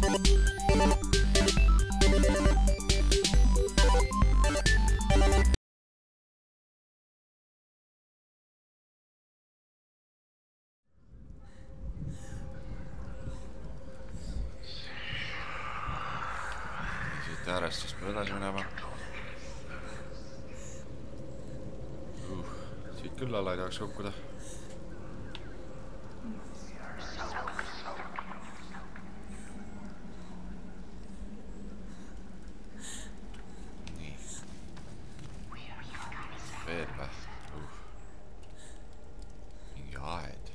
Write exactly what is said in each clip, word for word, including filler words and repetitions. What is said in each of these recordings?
Äärest siis peab edasi minema. Uh, siit küll alla ei tahaks kukkuda. Nii. Veel vä? Uh. Mingi aed.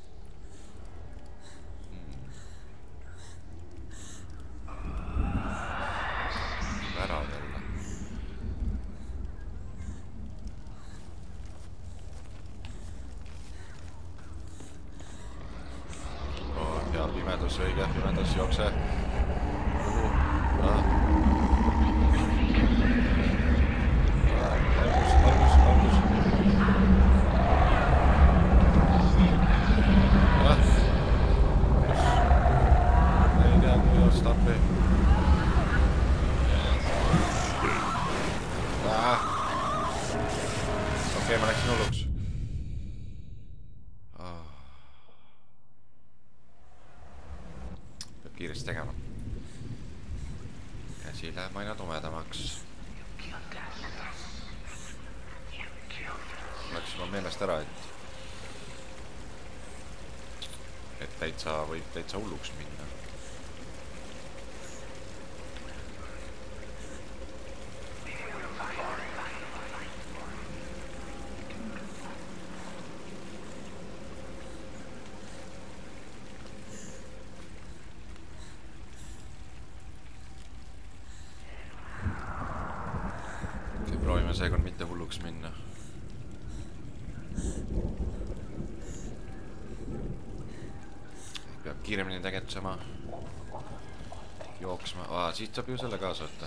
Pimedus, õige, pimedus, jookse. Kuhu? Ah. Algus, algus, algus. Ah. Ei tea, kui joos tappi. Ah. Okei, ma läksin hulluks. Kiiresti tegema. Käsi läheb aina tumedamaks. Läks juba meelest ära, et et täitsa võib täitsa hulluks minna. Proovime seekord mitte hulluks minna. Peab kiiremini tegutsema. Jooksma. Aa, siit saab ju selle kaasa võtta.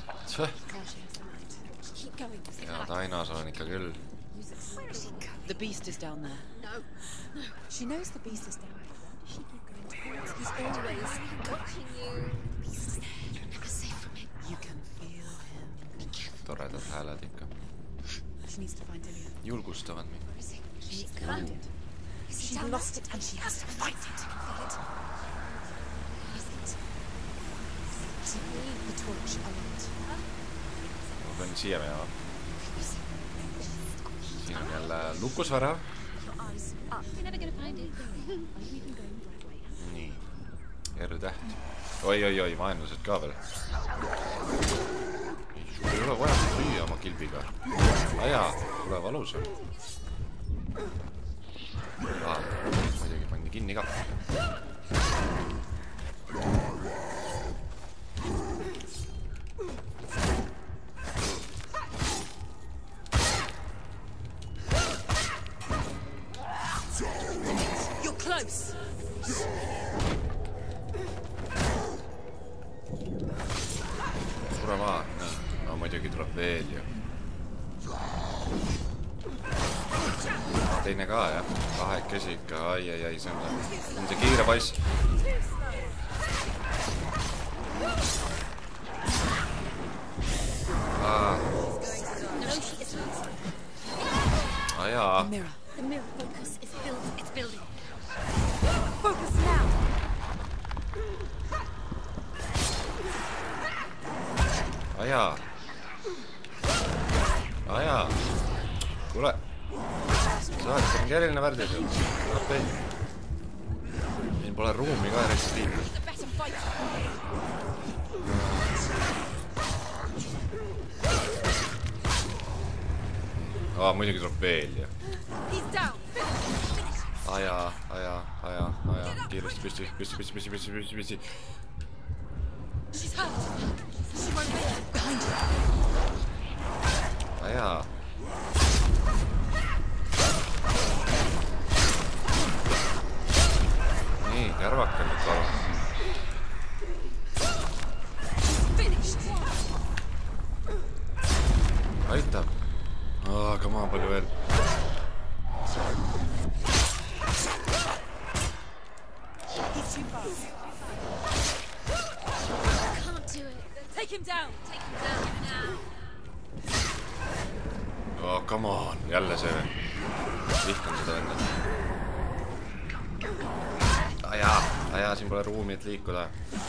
Ja Tainas olen ikka küll. The beast is down there. No, no. She knows the beast is down there. She keep going towards. He's always watching you. Beast is there. Never safe from him. You can feel him. Toredad hääled ikka. She needs to find Ilya. Julgustavad mind. Where is he? She's found it. She lost it and she has to fight it. Feel it. Is it? To me, the torch a lot. Ma pean siia minema. Siin on jälle lukusvärav. Nii. R-täht. Oi, oi, oi, vaenlased ka veel. Ei ole vaja lüüa oma kilbiga. Aja, tule valus on. Aa, muidugi pandi kinni ka. You're close. Sure maa, nii. No muidugi tuleb veel ju. Teine ka, jah. Kahekesi ikka, ai, ai, ai, see on, on see kiire poiss. Aa. Aa, jaa. The mirror focus is built. It's building. Focus now. Aa, jaa. Aa, jaa. Kuule. Sa oled mingi eriline värdi seal. Apei. Siin pole ruumi ka järjest liiklust. Aa, muidugi tuleb veel ju. Aja, aja, aja, aja. Kiiresti püsti, püsti, püsti, püsti, püsti, püsti, püsti. Aja. Nii, kärvake nüüd palun. Aitab. Aga maa palju veel. Take him down. Take him down now. Oh, come on. Jälle see. Vihkan seda enda. Ajaa. Ajaa, siin pole ruumi, et liikuda.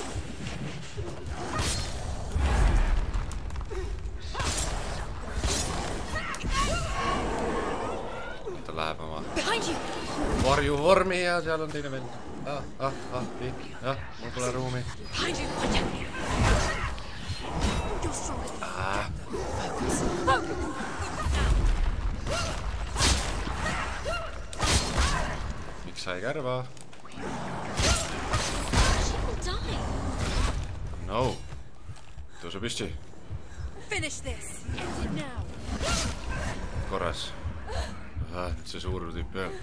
Ta läheb oma varju vormi ja seal on teine vend. Ah, ah, ah, vihk. Jah, mul pole ruumi. Ah. Miks sai kärva? No. Tõuse püsti. Korras. Ah, nüüd see suur tüüp peal.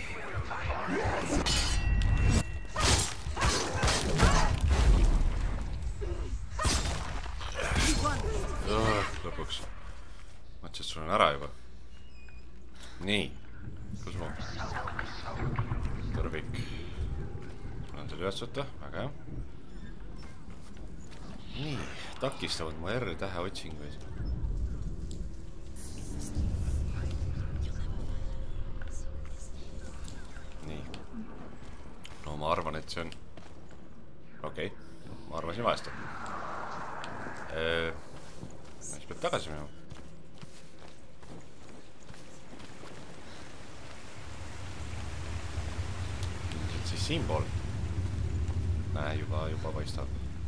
Oh, lõpuks. Mõtlesin, et sul on ära juba. Nii. Kus ma? Tõrvik. Mul on selle üles võtta. Väga hea. Nii. Takistavad mu R-tähe otsinguid. Nii. No ma arvan, et see on... Okei. Ma arvasin vahest. Siis peab tagasi minema. Ilmselt siis siinpool. Näe, juba, juba paistab.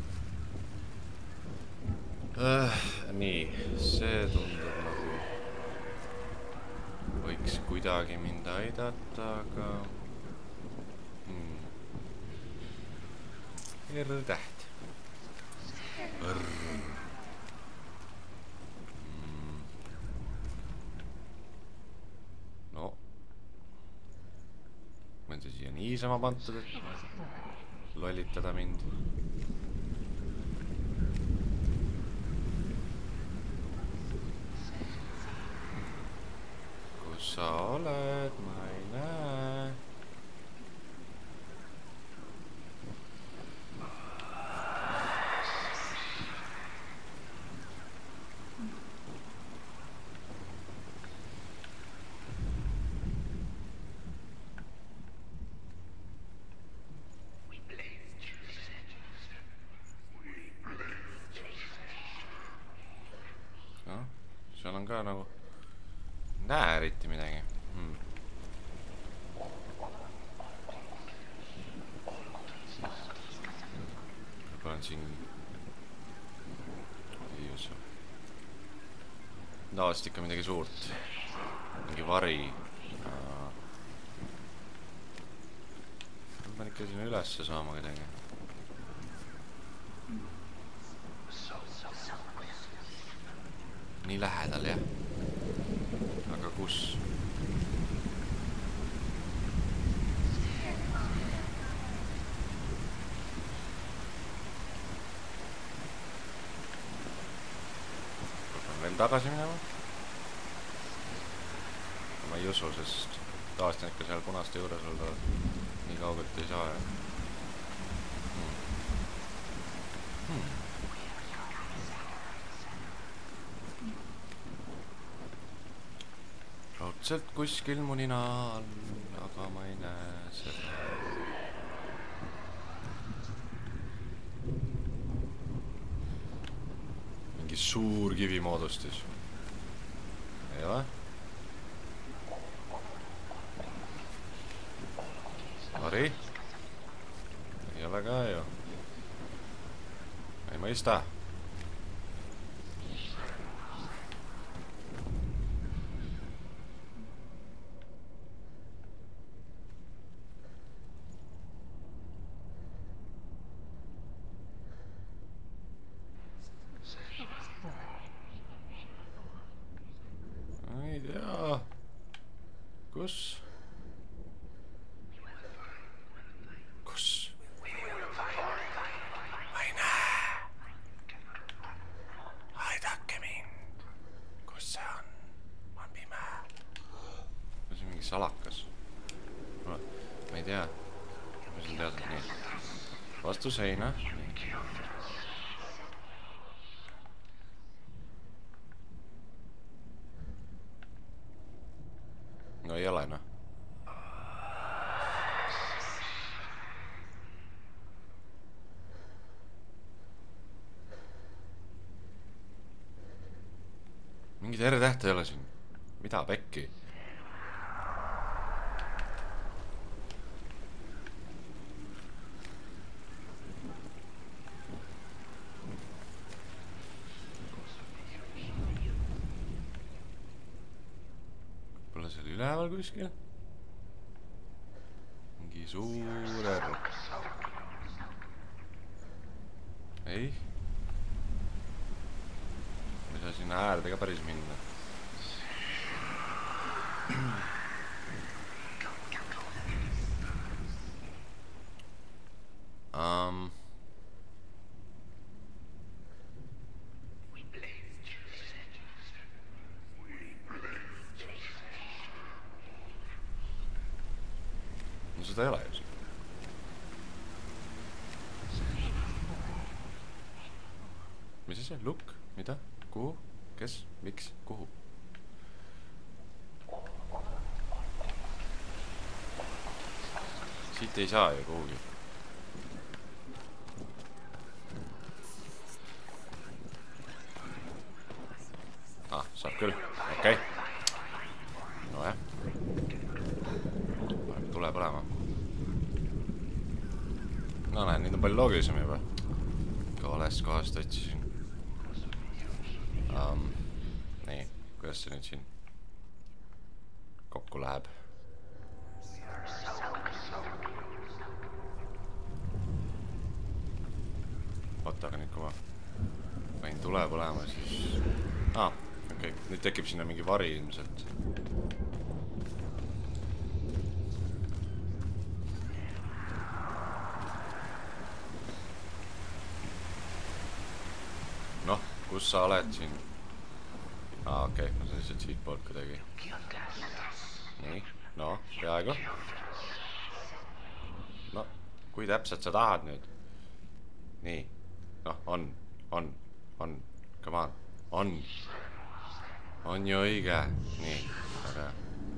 Nii, see tundub nagu võiks kuidagi mind aidata, aga... R-täht. R. No. Ma on see siia niisama pantud, et lollitada mind. Kus sa oled? Ma ei näe. Seal on ka nagu näe eriti midagi. Hmm. Võib-olla on siin tavaliselt ikka midagi suurt. Mingi vari. Ma pean ikka sinna ülesse saama kedagi. Nii lähedal, jah. Aga kus? Pean veel tagasi minema. Ma ei usu, sest tavaliselt on ikka seal punaste juures olla. Nii kaugelt ei saa. Hmm. Hmm. Raudselt kuskil mu nina all, aga ma ei näe seda. Mingi suur kivimoodustis. Ei ole? Ari? Ei ole ka ju. Ei mõista. Ei tea. Kus? Kus? Ma ei näe. Aidake mind. Kus see on? On pime. See on mingi salakas. Ma ei tea. Ma seal teadnud nii. Vastu seina. no ei ole noh. Mingit R-tähte ei ole siin. Mida pekki? Pole seal üleval kuskil? Mingi suur R. Ei. Ei saa sinna äärde ka päris minna. Um. No seda ei ole ju siin. Mis asi? Lukk? Mida? Kuhu? Kes? Miks? Kuhu? Siit ei saa ju kuhugi. Ah, saab küll. Okei. Okay. No jah. Tuleb olema. No näe, nüüd on palju loogilisem juba. Ka valest kohast otsisin. Um, nii, kuidas see nüüd siin kokku läheb? Oota, aga nüüd kui ma panin tuleb olema, siis... Aa, okei, okay. Nüüd tekib sinna mingi vari ilmselt. Noh, kus sa oled siin? Aa, okei, okay. Ma saan lihtsalt siit poolt kuidagi. Nii, no, peaaegu. No, kui täpselt sa tahad nüüd? Nii, noh, on, on, on, come on, on. On ju õige. Nii, aga...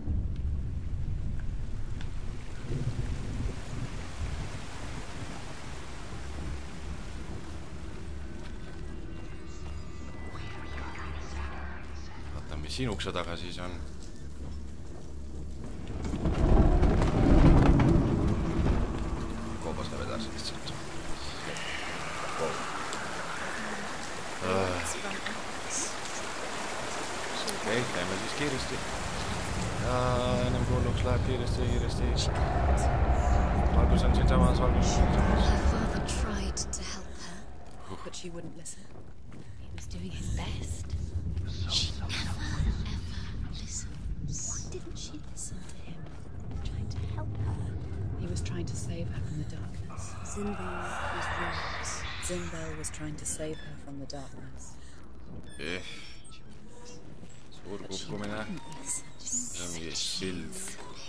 Mis siin ukse taga siis on? Koobas läheb edasi lihtsalt. Okei, teeme siis kiiresti. Ja ennem kuulluks läheb kiiresti, kiiresti. Valgus on siin samas, valgus on siin samas. Her father tried to help her, But she wouldn't listen. he was doing his best. She never, ever listens. Why didn't she listen to him? Trying to help her. He was trying to save her from the darkness. Zinbel was right. Zinbel was trying to save her from the darkness. Eh. Suur kukkumine. See on mingi sild.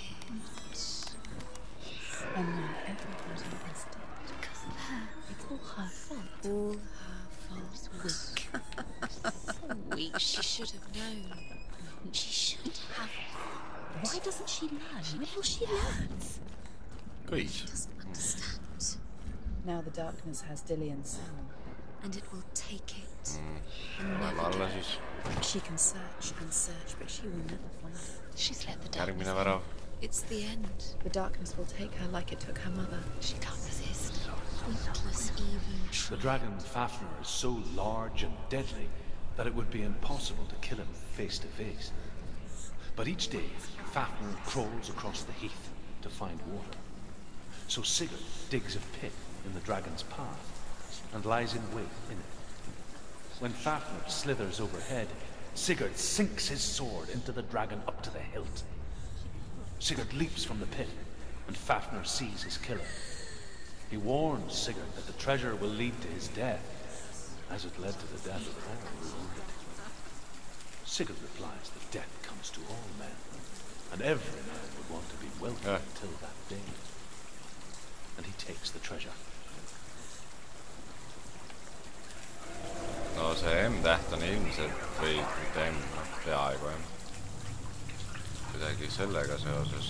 And now everybody is dead. Because of her. It's all her fault. All her fault. Weak. So weak. She should have known. She should have. Why doesn't she learn? When will she learn? Kõik. She doesn't understand. Now the darkness has Dillian's soul. And it will take it. Läheme alla siis. She can search and search, but she will never find it. She's let the Järgmine darkness. värav. It's the end. The darkness will take her like it took her mother. She can't resist. Pointless even try. The dragon Fafnir is so large and deadly that it would be impossible to kill him face to face. But each day, Fafnir crawls across the heath to find water. So Sigurd digs a pit in the dragon's path and lies in wait in it. When Fafnir slithers overhead, Sigurd sinks his sword into the dragon up to the hilt. Sigurd leaps from the pit, and Fafnir sees his killer. He warns Sigurd that the treasure will lead to his death, as it led to the death of all who owned it. Sigurd replies that death comes to all men, and every man would want to be wealthy Yeah. until that day. And he takes the treasure. No see M-täht on ilmselt või mitte M, noh peaaegu jah. kuidagi sellega seoses.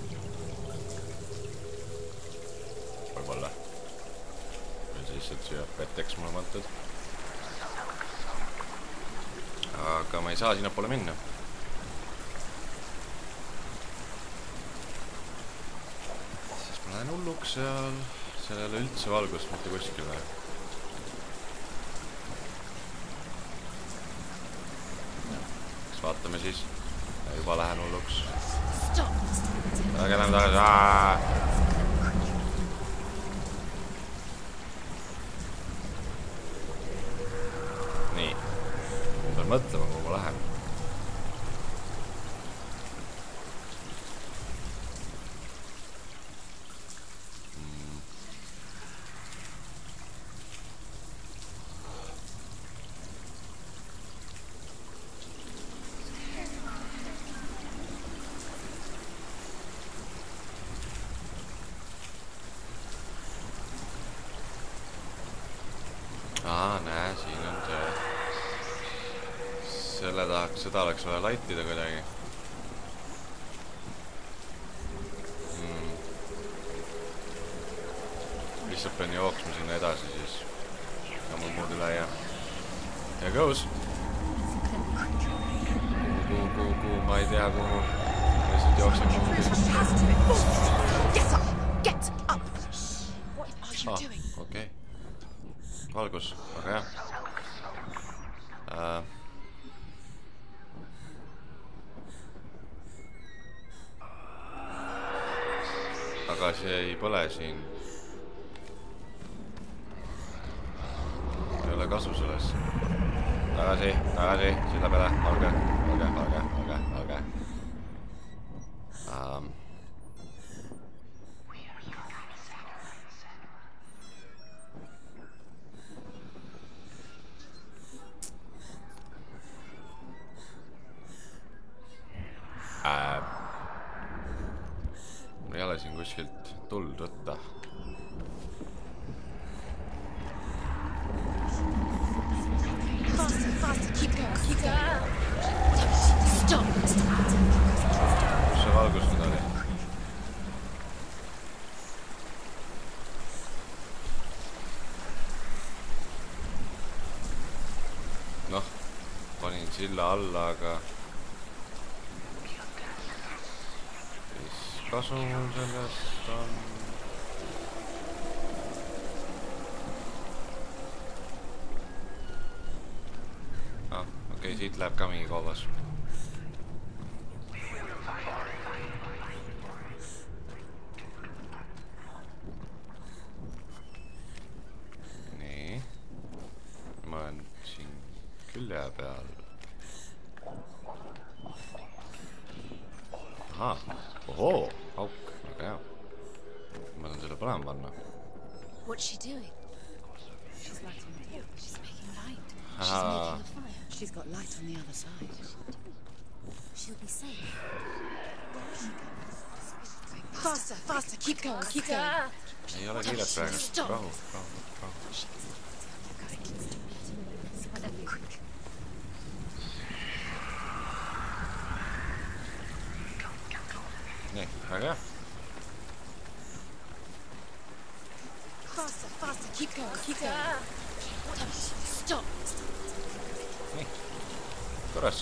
Võib-olla. Või siis, et siia peteks mulle mõtted. Aga ma ei saa sinna poole minna. Sest ma lähen hulluks seal. Seal ei ole üldse valgust mitte kuskile. Kas vaatame siis? Juba lähen hulluks. Aga lähme tagasi. Aaaa! Nii. Ma pean mõtlema, kuhu ma lähen. Aa, näe, siin on see. Selle tahaks, seda oleks vaja laitida kuidagi. Hmm. Lihtsalt pean jooksma sinna edasi siis. Ja mul muud üle ja. Here goes. Kuhu, kuhu, kuhu, kuhu, ma ei tea kuhu. Lihtsalt jooksen kuhugi. Get up! Get up! What are you doing? Okei. Valgus, aga jah. Uh, aga see ei põle siin. Ei ole kasu sellest. Tagasi, tagasi, silla peale, olge, olge, olge, olge, olge. Um, Äh, mul ei ole siin kuskilt tuld võtta. Faster, faster, keep going, keep going. Stop! Kus see valgus nüüd oli? Noh, panin silla alla, aga kasu mul sellest on. Ah, okei, siit läheb ka mingi koobas. Nii. Ma olen siin külje peal. Ahah, ohoo, auk, väga hea. Ma saan selle põlema panna. What's she doing? She's lighting the wood. She's making light. Ah. She's making a fire. She's got light on the other side. She'll be safe. Faster, faster, keep going, keep going. Ei ole kiiret praegu. Rahu, rahu, rahu. Nii, väga hea. Faster, faster, keep going, keep going. Stop! Nii, korras.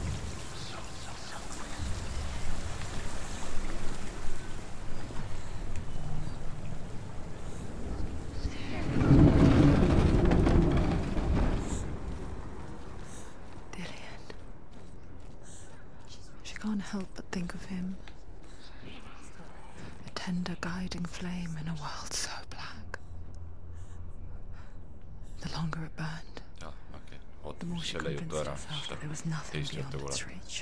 Dillian. She can't help but think of him. A tender guiding flame in a world so black. The longer it burned, Jaa, okei. the Oota, more she selle jutu convinced ära. herself that there was nothing Teist juttu beyond its kuule. reach.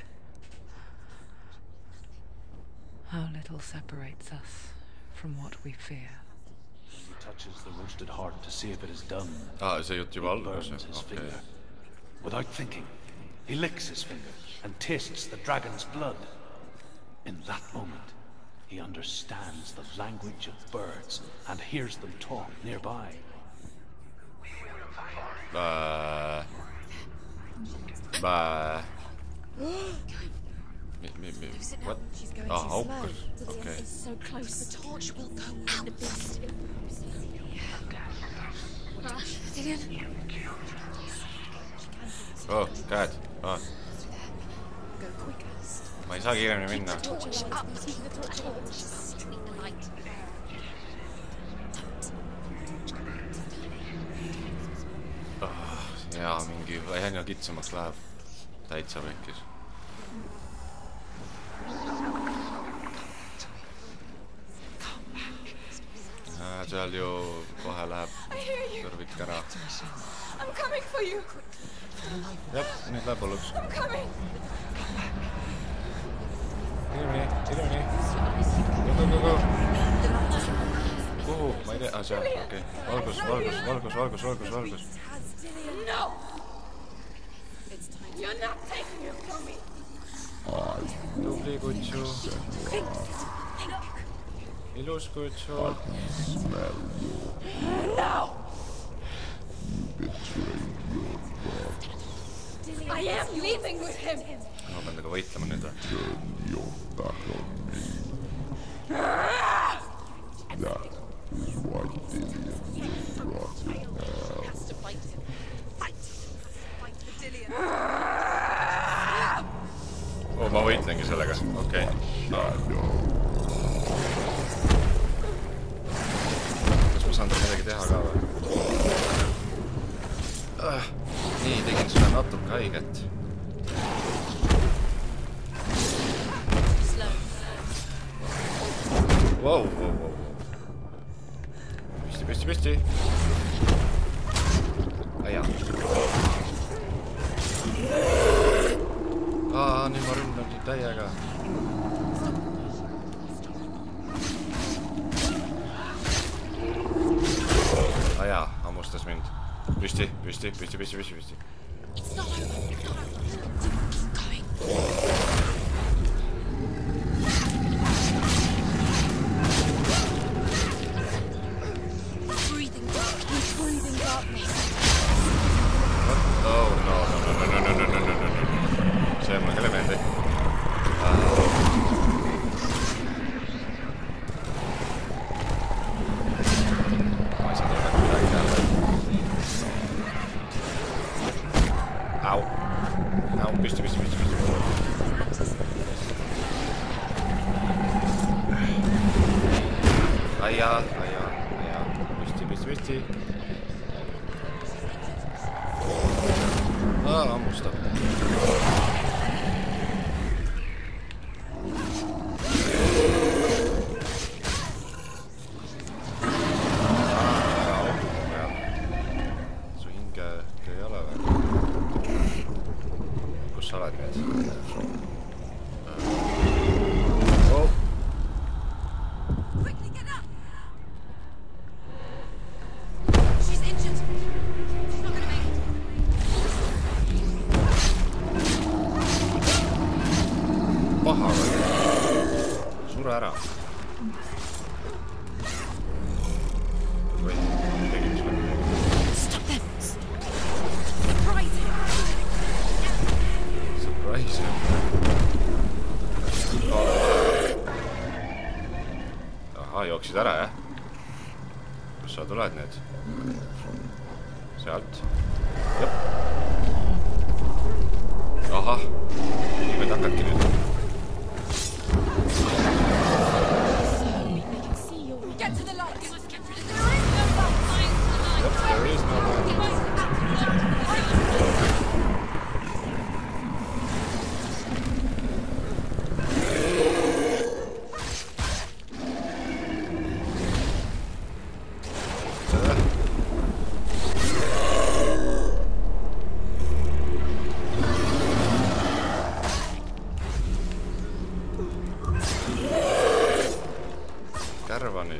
How little separates us from what we fear. He touches the roasted heart to see if it is done. Ah, see jutt juba He algas. burns his Okei. finger. Without thinking, he licks his finger and tastes the dragon's blood. In that moment, he understands the language of birds and hears them talk nearby. Bää. Bää. Lose it now. What? She's going Ah, too aukas. slow. Okei. It's so close. The torch will go out. The beast. Dillian. Oh, käed. Ah, Go quicker. ma ei saa kiiremini minna. Torch up. Keep the torch on. Just treat the light. Jaa, mingi aina kitsamaks läheb. Täitsa vekkis. Seal ju kohe läheb kõrvik ära. I'm coming for you. Jep, nüüd läheb hulluks. I'm coming. Kiiremini, kiiremini. Go, go, go, go. Kuhu? Ma ei tea. Ah, seal, okei. Valgus, valgus, valgus, valgus, valgus, valgus. No. You're not taking it from me. Tubli kutsu. Ilus kutsu. No. I am leaving with him. Ma pean temaga võitlema nüüd või? Oh, ma võitlengi sellega. Okei. Kas ma saan teil midagi teha ka või? Ah, nii, tegin sulle natuke haiget. Wow, wow, wow. Püsti, püsti, püsti. Aja. Aa, nüüd ma ründan siin täiega. Aja, hammustas mind. Püsti, püsti, püsti, püsti, püsti, püsti. It's not over. It's not over. Keep going. Breathing dark. He's breathing darkness. What? Oh, no, no, no, no, no, no, no, no, no, no. See on mulle ka meeldi. Ma ei saa tulla midagi teha. Au. Au, püsti, püsti, püsti, püsti. Aia, aia, aia. Püsti, püsti, püsti. Aa, hammustab. Su hinge ei ole või? Kus sa oled nüüd? Oh. Quickly get up. She's injured. She's not gonna make it. Paha või? Sure ära. Või, tegin sulle midagi. Stop them. Surprise him. Surprise him. Aha, jooksid ära, jah? Kus sa tuled nüüd? Sealt. Jop. Ahah. Niimoodi hakkadki nüüd. Get to the light. You must get rid of there is no light. Jop, there is no light. You must Kärva nüüd.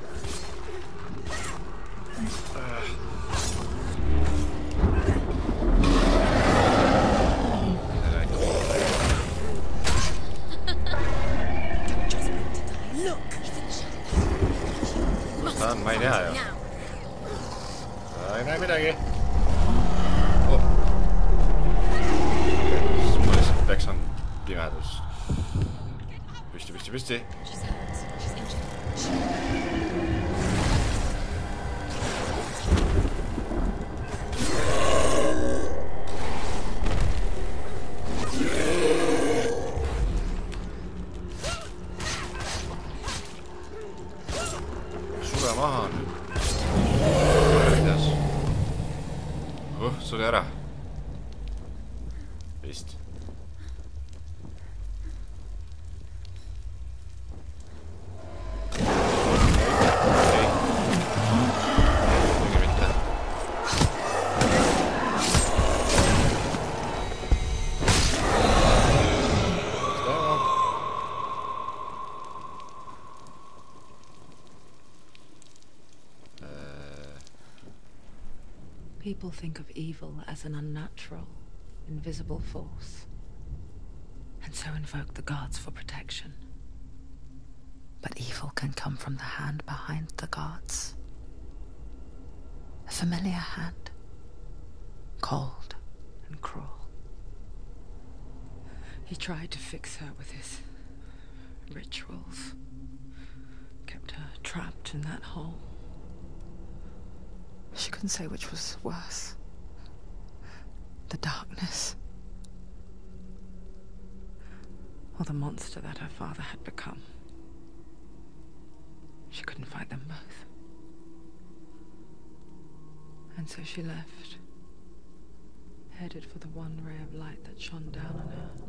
Kus ta on? Ma ei tea ju. Ta ei näe midagi. Oh. Ma lihtsalt peksan pimedus. Pisti, pisti. She's hurt. She's injured. Sure maha nüüd. Kuidas? Oh, suri ära. Vist. People think of evil as an unnatural, invisible force, and so invoke the gods for protection. But evil can come from the hand behind the gods. A familiar hand, cold and cruel. He tried to fix her with his rituals, kept her trapped in that hole. She couldn't say which was worse. The darkness. Or the monster that her father had become. She couldn't fight them both. And so she left, headed for the one ray of light that shone down on her.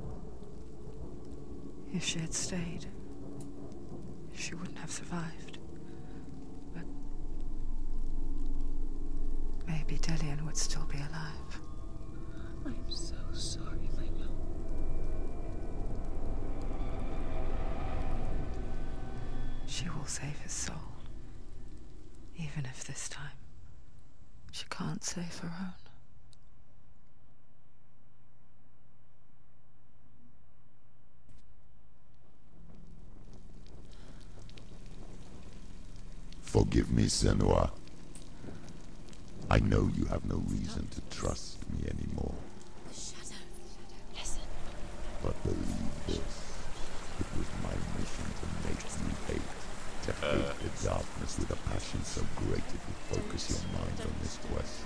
If she had stayed, she wouldn't have survived. But maybe Delian would still be alive. I'm so sorry, Layla. She will save his soul. Even if this time she can't save her own. Forgive me, Senua. I know you have no reason to trust me anymore. Shadow. Listen. But believe this. It was my mission to make you hate. To hate the darkness with a passion so great it would focus your mind on this quest.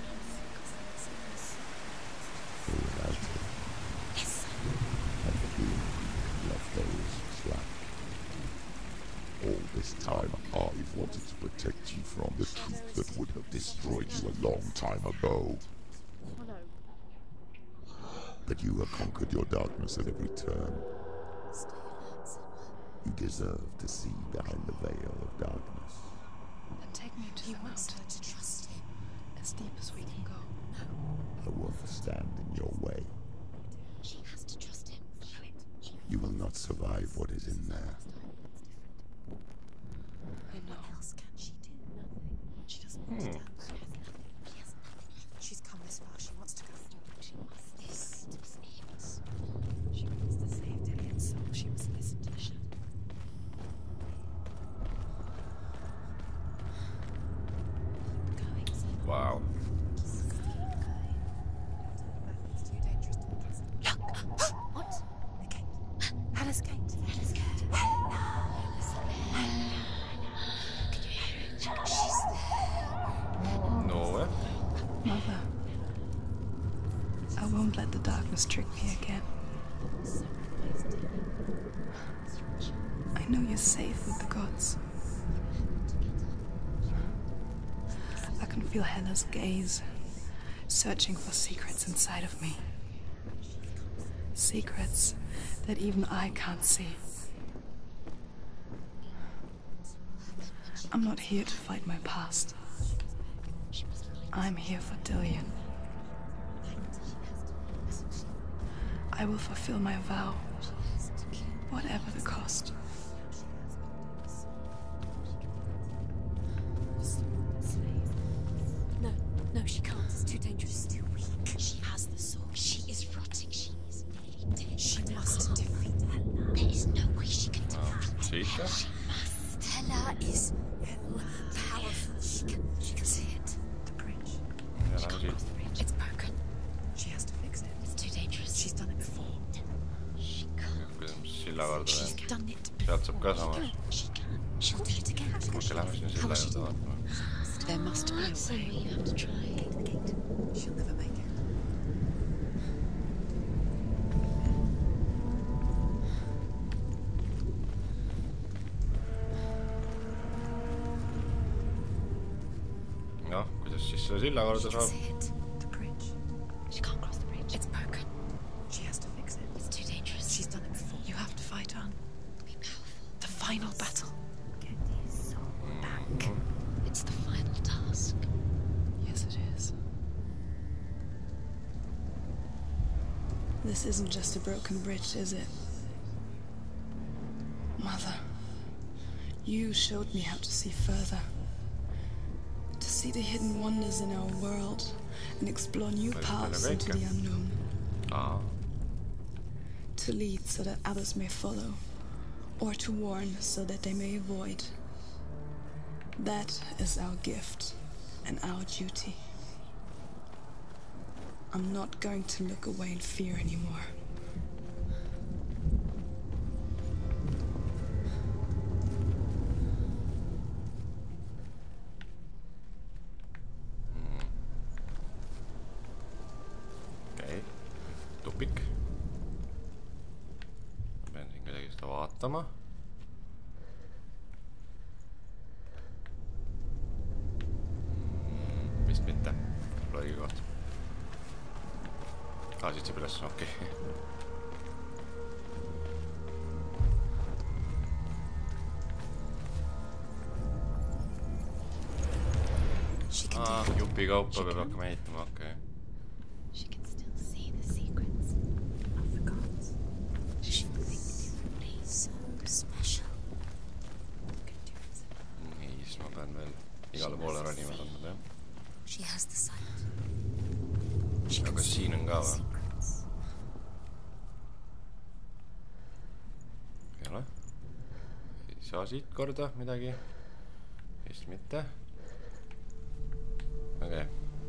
For without it, I feel left those slack. All this time, I've wanted to protect you from the truth that would have destroyed you a long time ago. But you have conquered your darkness at every turn. You deserve to see behind the veil of darkness. Then take me to He the wants her mountain, to trust him. as deep as we can go. I won't stand in your way. She has to trust him. You will not survive what is in there. I know. What else can she do? Nothing. She doesn't want to stand. She hasn't. She's come this far. She wants to go forward. She wants this. She wants to save Delian's soul. She must listen to the shadow. Going. Wow. It's too dangerous to trust. Look! What? The gate. Hannah's gate. Hannah's gate. Can you hear it? She's there. No way. Mother, I won't let the darkness trick me again. I know you're safe with the gods. I can feel Hela's gaze, searching for secrets inside of me. Secrets that even I can't see. I'm not here to fight my past. I'm here for Delian. I will fulfill my vow, whatever the cost. No, no, she can't. It's too dangerous. Too weak. She has the sword. She is rotting. She is nearly dead. She must defeat Hela. There is no way she can defeat Chica? Hela. Hela is powerful. She can, she can see it. The bridge. Ja, dan zie It's broken. She has to fix it. It's too dangerous. She's done it before. She can't. je. Silla korda She's veel. done it Pead sealt saab ka samas. She can. She'll do it again. okei, lähme sinna selle juurde vaatama. There must be a way. You have to try. Gate the gate. She'll never make it. noh, kuidas siis selle silla korda She can saab? see it. The bridge. She can't cross the bridge. It's broken. She has to fix it. It's too dangerous. She's done it before. You have to fight on. Be powerful. The final battle. Get his soul back. It's the final task. Yes, it is. This isn't just a broken bridge, is it? Mother, you showed me how to see further. To see the hidden wonders in our world and explore new paths into the unknown. aa, To lead so that others may follow, or to warn so that they may avoid. That is our gift and our duty. I'm not going to look away in fear anymore. okei, tupik. ma pean siin kuidagi seda vaatama. vist mitte, pole õige koht. aa, siit saab üles, okei okay. She can aa, do it. jupi kaupa peab hakkama ehitama, okei okay. She can still see the secrets of the gods. She thinks differently. So special. Can do it. nii, siis ma pean veel igale poole ronima tundnud, jah. She has the sight. She aga can kas see siin on ka the või? secrets. ei ole. ei saa siit korda midagi. vist mitte. okei okay.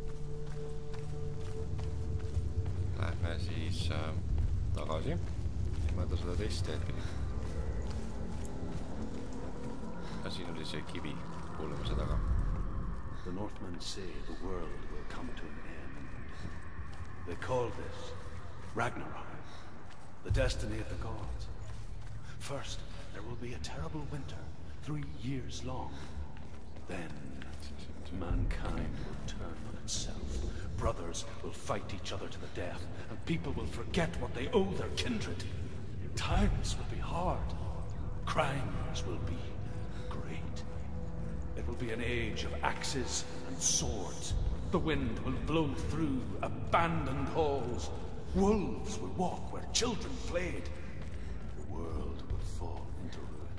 Lähme siis äh, tagasi mööda seda teist teed pidi. ja siin oli see kivi, kuulame seda ka. The Northmen say the world will come to an end. They call this Ragnarok, the destiny of the gods. First, there will be a terrible winter, three years long. Then, mankind will turn on itself. Brothers will fight each other to the death, and people will forget what they owe their kindred. Times will be hard. Crimes will be great. It will be an age of axes and swords. The wind will blow through abandoned halls. Wolves will walk where children played. The world will fall into ruin.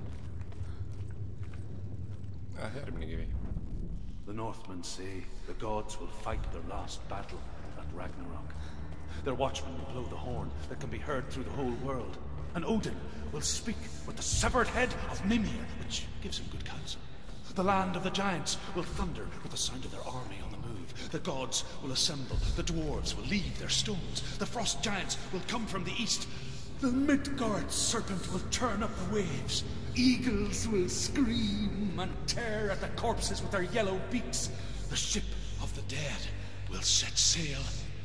ah, järgmine kivi. The Northmen say the gods will fight their last battle at Ragnarok. Their watchmen will blow the horn that can be heard through the whole world. And Odin will speak with the severed head of Mimir, which gives him good counsel. The land of the giants will thunder with the sound of their army on the move. The gods will assemble. The dwarves will leave their stones. The frost giants will come from the east. The Midgard serpent will turn up the waves. Eagles will scream and tear at the corpses with their yellow beaks. The ship of the dead will set sail.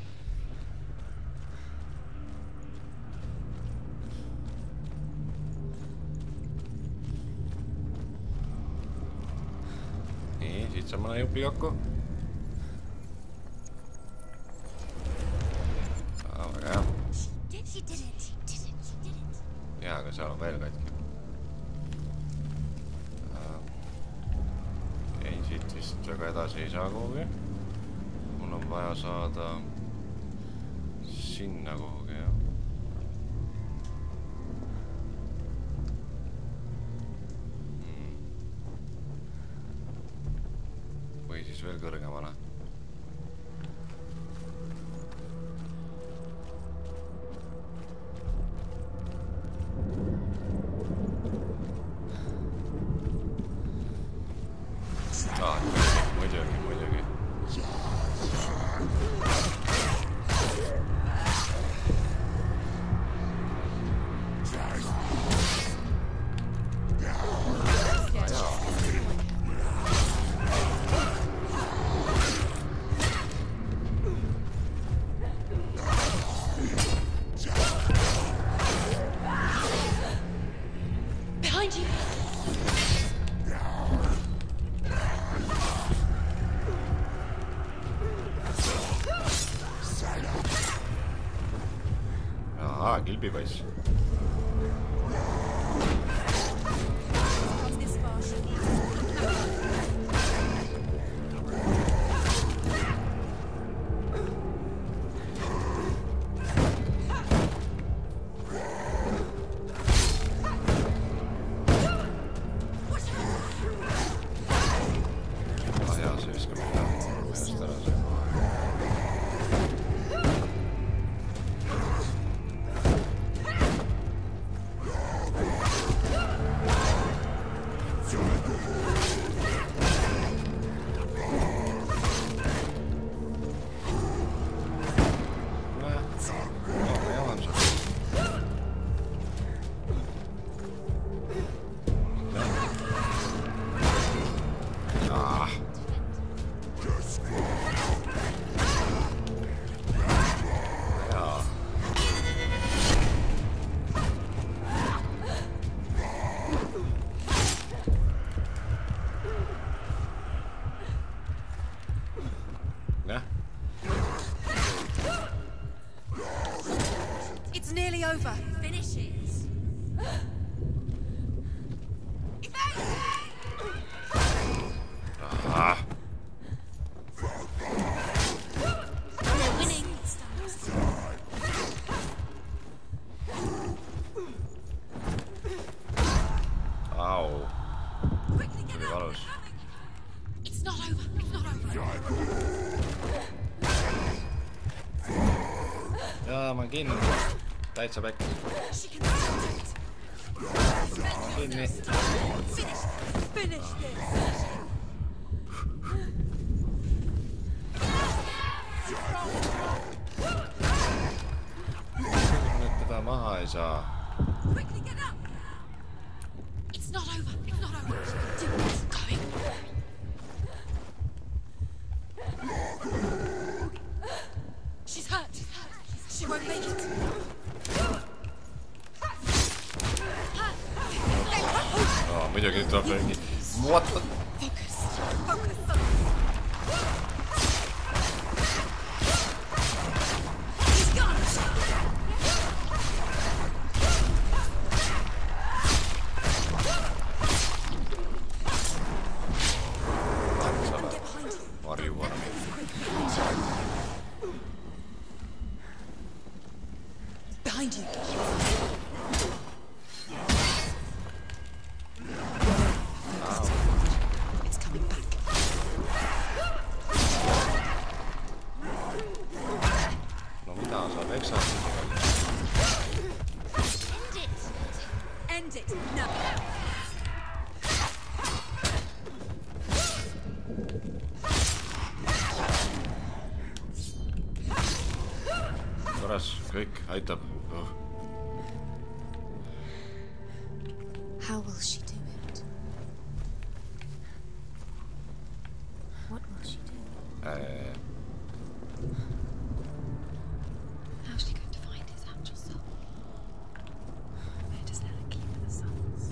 nii, siit saab mõne jupi kokku. aa, väga hea. Did she did it? She did it. She did it. jaa, aga seal on veel katki. ei, siit vist väga edasi ei saa kuhugi. mul on vaja saada sinna kuhugi, jah. või siis veel kõrgemale. aa, muidugi, muidugi. aa, kilbipoiss. It's nearly over. Finish it. Ah. They're winning. Au. Quickly get Tuli up. valus. It's not over. It's not over. Jaa, ma olen kinni. Täitsa päkki. She can stand it. Kinni. Finish. Finish this. Nüüd teda maha ei saa. Quickly get up. It's not over. It's not over. Do this. Going. She's hurt. She's hurt. She won't make it. Oh, muidugi tuleb mingi... What the... Focus. Focus. He's gone. Get behind you. Varjuvarmi. Behind you. It's coming back. No mitä on saa eksaakin? End it. End it. No. Korras, kõik aitab. Oh. How will she do it? What will she do? Äh, How's she going to find his actual soul? Where does Hela keep the souls?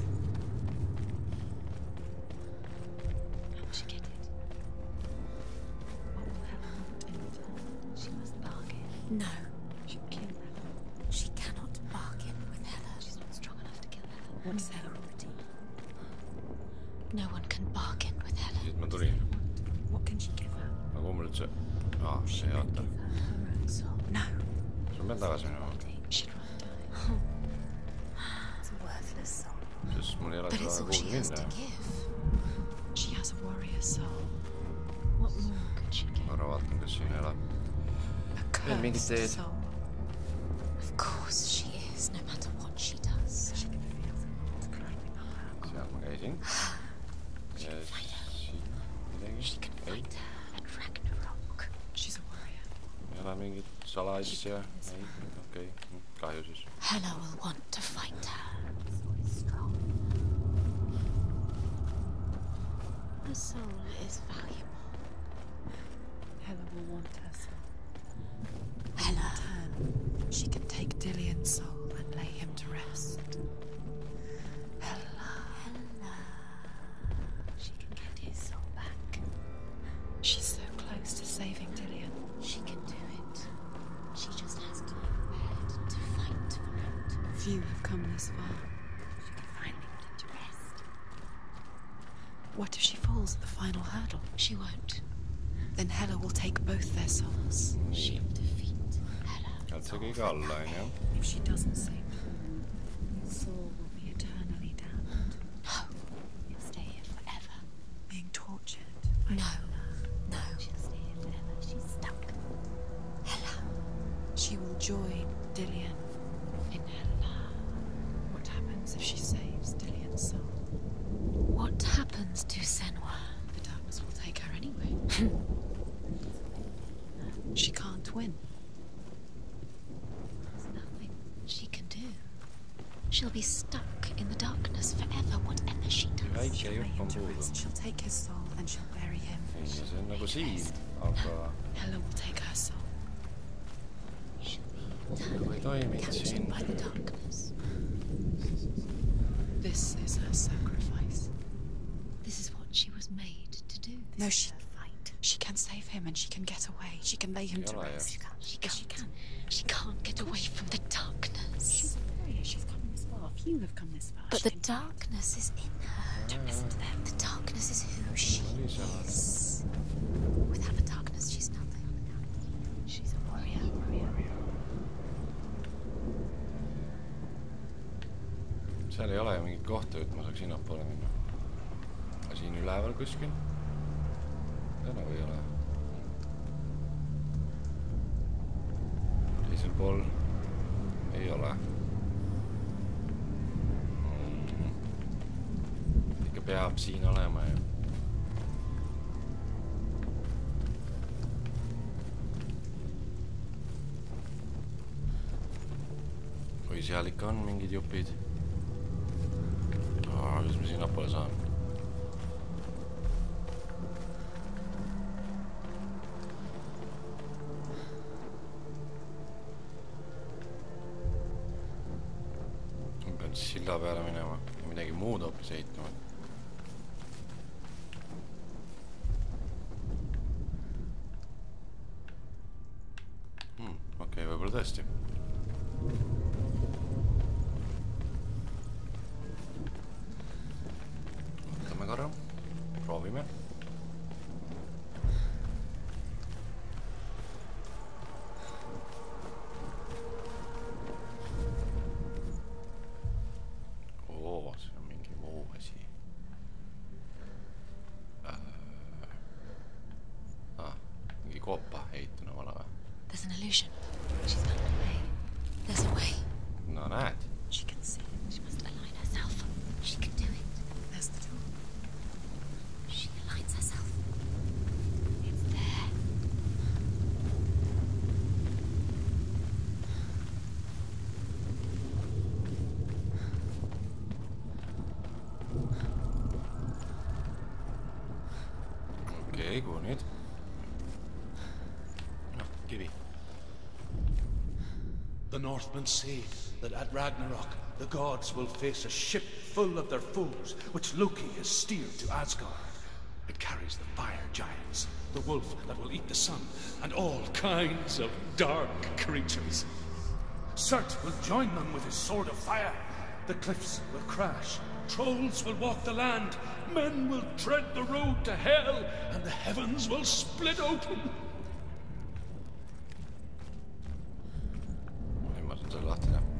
How will she get it? What will Hela want in return? She must bargain. No. She'll kill Hela. She cannot bargain with Hela. She's not strong enough to kill Hela. What does Hela want? No one can bargain with Hela. siit ma tulin. What can she give her? Ma kummel üldse... Aa, see oota. Give her her own soul. No. Sul pean tagasi minema. She'd rather die. It's a worthless soul. Sest mul ei ole But it's seda all she kuhugi has to minna. give. She has a warrior soul. What more could she give? Korra vaatan, kas siin elab. A Veel mingid cursed teed. soul. Of course she is, no matter what she does. She can feel the crawling up her. Seal ma käisin. Ja siin midagi. She can Ei, find her at Ragnarok. She's a warrior. ei ole mingit salaasja. Ei, okei. Kahju siis. Hela will want to find her. Soul is strong. Her soul is valuable. Hela will want her soul. Hela, Turn. She can take Dillion's soul and lay him to rest. Hela. She can get his soul back. She's so close to saving Dillion. She can do it. She just has to be prepared to fight for Few have come this far. She can finally put it to rest. What if she falls at the final hurdle? She won't. Then Hela will take both their souls. She'll defeat Hela. Katsegi ka alla, onju. If she doesn't save them, his soul will be eternally damned. No. He'll stay here forever. Being tortured. No. No. She'll stay here forever. She's stuck. Hela. She will join Dillion in Hela. What happens if she saves Dillion's soul? What happens to Senua? The darkness will take her anyway. She can't win. There's nothing she can do. She'll be stuck in the darkness forever, whatever she does. Väike She'll lay jupp him on to puudu. rest. She'll take his soul and she'll bury him. ei, see on nagu siin, aga Hela will take her soul. She'll be nagu ei toiminud captured siin. by the darkness. This is her sacrifice. This is what she was made to do. This No, is she- her fight. She can save him and she can get away. She can lay him to Ei ole, rest. She can't. She Yes, can't. she can. She can't get away from the darkness. She's a warrior. She's come this far. Few have come this far. But She the can- darkness is in her. Don't listen to them. The darkness is who she Oli seal. is. Without the darkness, she's nothing. She's a warrior. seal ei ole ju mingit kohta, et ma saaks sinnapoole minna. aga siin üleval kuskil? seda nagu ei ole. teisel pool ei ole. ikka peab siin olema ju. või seal ikka on mingid jupid. Kuidas ma sinnapoole saan? Ma pean silla peale minema ja midagi muud hoopis ehitama. Hmm, okei, võib-olla tõesti. Korra. Proovime. Oo, see on mingi muu asi. Äh. Ah, mingi koopa ehituna vana või? There's an illusion. She's found a way. There's a way. No näed. She can see. She must align herself. She can do it. There's the door. She aligns herself. It's there. Okei, kuhu nüüd? Noh, kivi. The Northmen say that at Ragnarok the gods will face a ship full of their foes, which Loki has steered to Asgard. It carries the fire giants, the wolf that will eat the sun, and all kinds of dark creatures. Surt will join them with his sword of fire. The cliffs will crash, trolls will walk the land, men will tread the road to hell, and the heavens will split open. Nüüd ma saan selle lahti teha.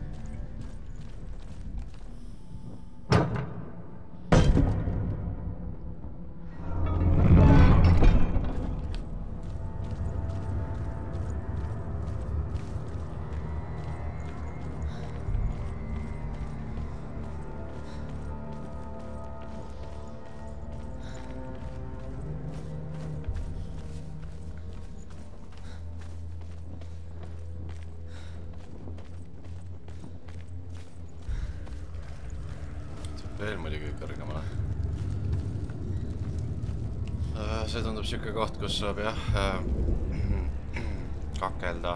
Veel muidugi kõrgemale. See tundub siuke koht, kus saab jah kakelda.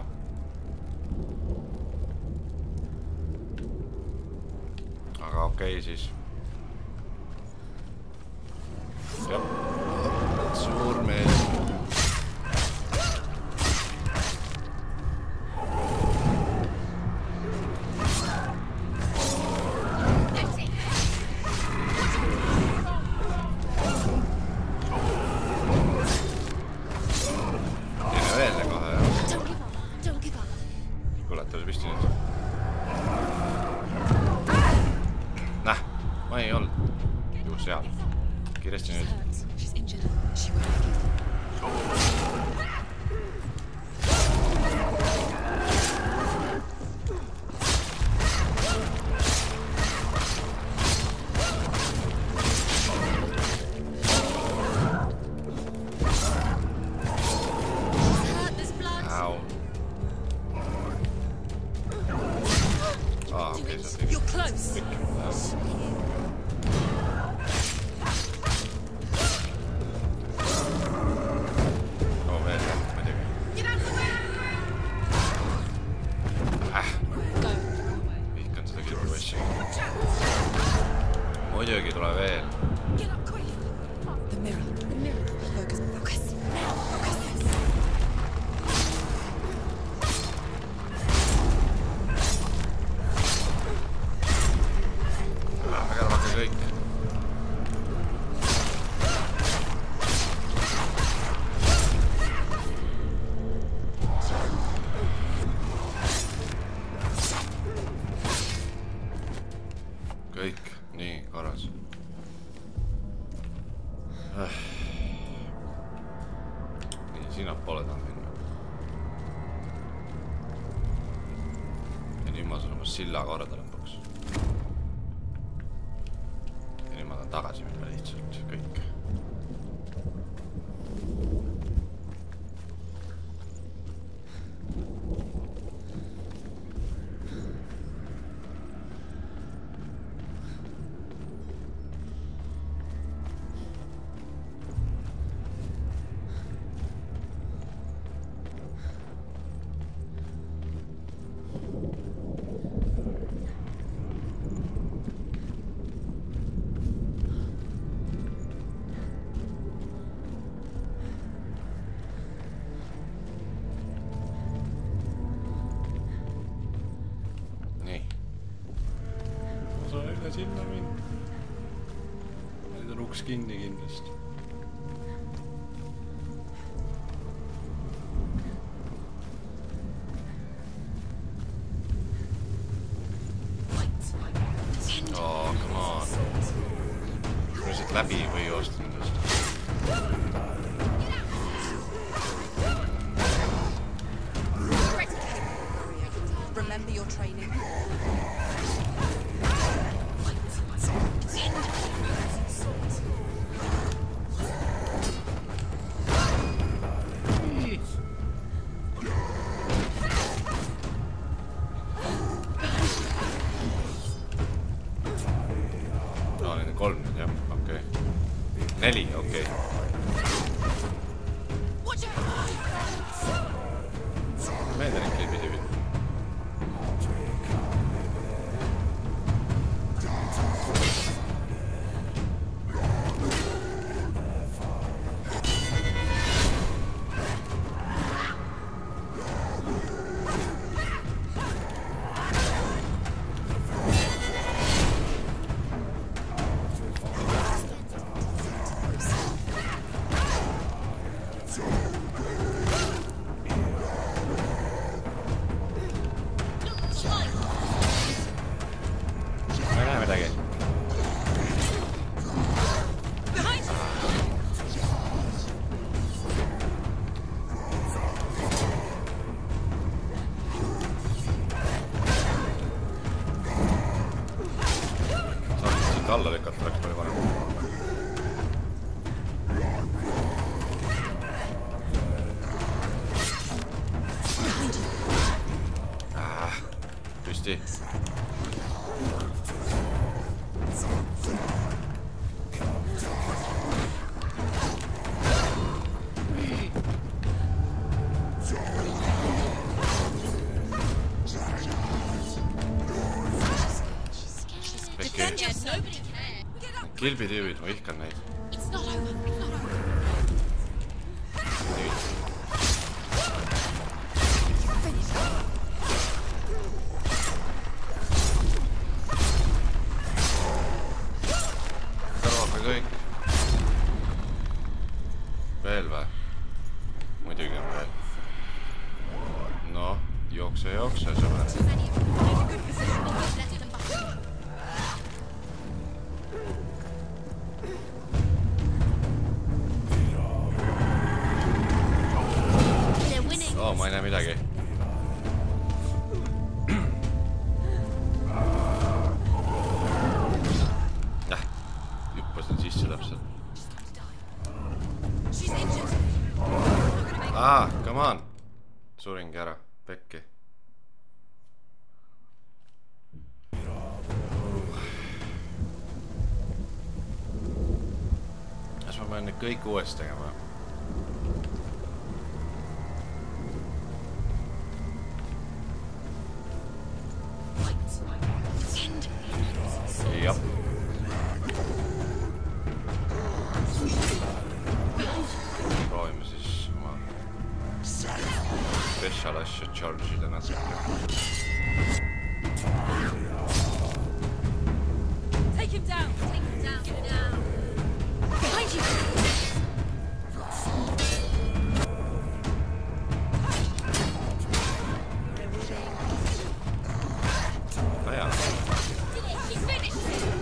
Aga okei siis. Jah, suur mees. tõuse püsti nüüd. Näh, ma ei olnud ju seal. Kiiresti nüüd. She's injured. She won't make it. Muidugi tuleb veel. The mirror. The mirror. Focus. Focus. Focus. Väga rahvake kõik. Kõik. Nii, korras. Nii, sinnapoole tahan minna. Ja nüüd ma saan oma silla korda lõpuks. Ja nüüd ma tahan tagasi minna lihtsalt. Kõik. Sinna minna. Nüüd on uks kinni kindlasti. Oh, come on. Ma siit läbi või joosta nendest. Remember your training. Kolm nüüd, jah, okei. Neli, okei. Meeldin ikka ei pidi pidi. Alla lükata oleks palju parem. Ah, püsti. Kilbitüübid, ma ihkan neid. It's not over. It's not over. Kõrvake kõik. Veel või? Muidugi on veel. Noh, jooks. jookse, jookse, sõber. Oo, ma ei näe midagi. Jah, hüppasin sisse täpselt. Ah, come on. Suringi ära, pekki. Kas ma pean nüüd kõik uuesti tegema? Jap. Proovime siis oma special asju charge'ida natuke. Take him down! Take him down! Get down! Behind you! Aja. He's finished!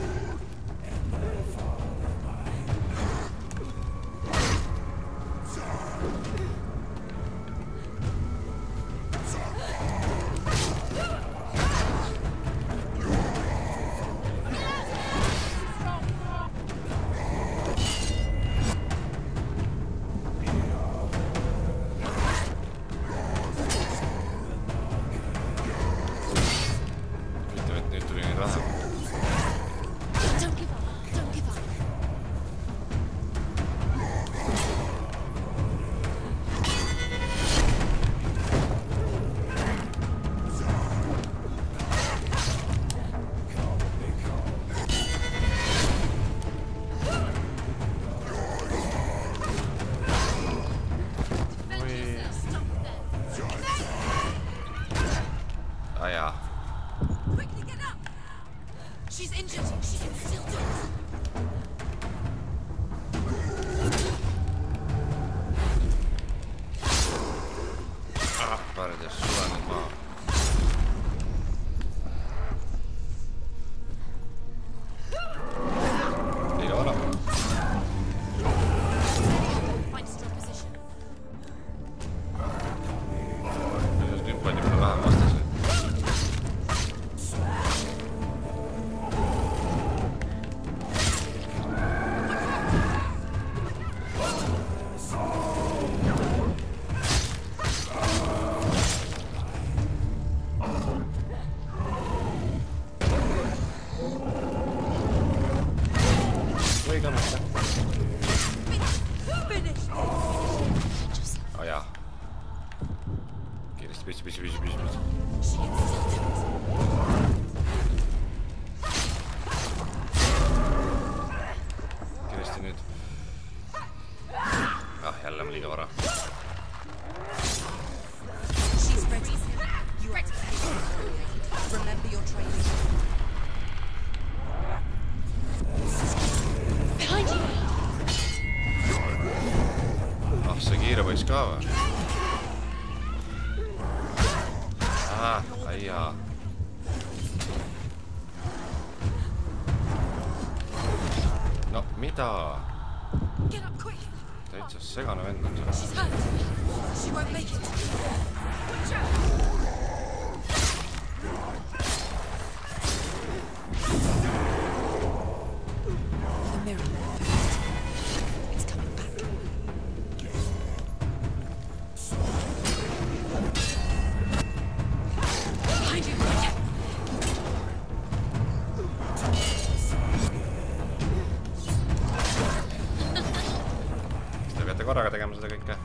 Ah, aia. No, mida? Täitsa segane vend on seal. Korraga tegema seda kõike.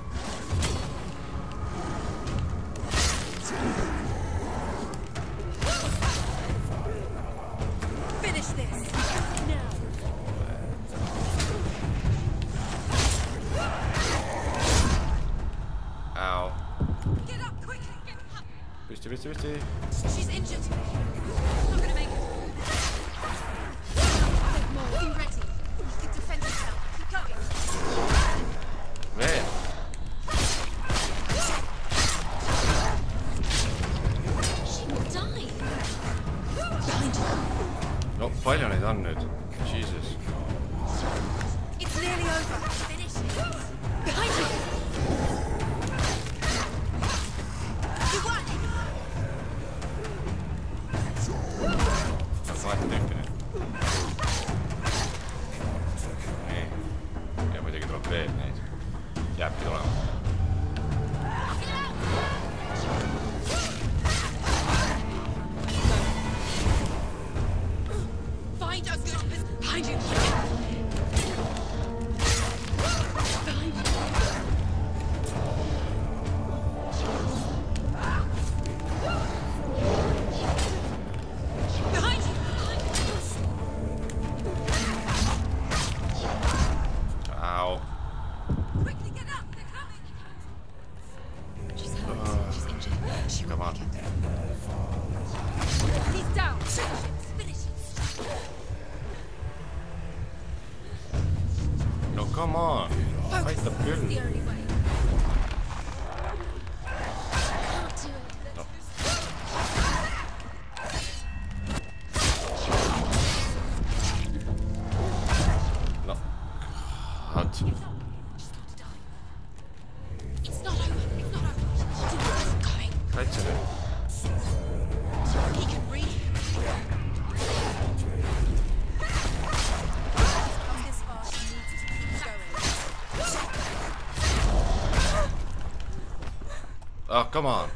Finish this now. Ow. Get up quickly. Get up. Püsti, püsti, püsti. She's injured. Not gonna make it. Be ready. He can defend himself. Keep going. Veel. palju neid on nüüd? Jesus. It's nearly over. Finish it. Behind you. You won. Saab vahet tehti nüüd. Nii. Ja muidugi tuleb veel neid. Jääbki tulema. Find a good position. Behind you. Behind you. Behind you. Ow. Quickly get up. They're coming. She's hurt. She's injured. She Come will on. make it. He's down. Finish it. Finish it. No come on. Aitab küll. The only way. Can't do it. No. No. God. She's got to die. It's not over. It's not over. It's going. Kaitse nüüd. He can breathe. Come this far. She needs to keep going. Oh, come on.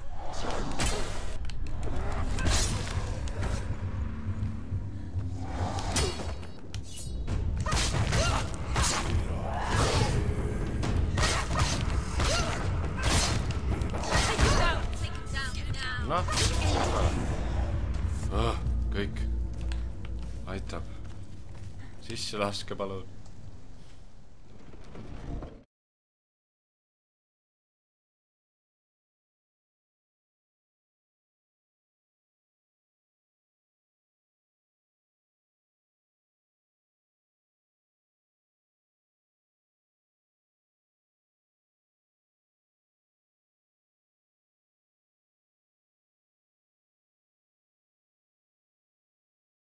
Take him down. Take him down. Now. Noh. Oh, kõik. Aitab. Sisse laske, palun.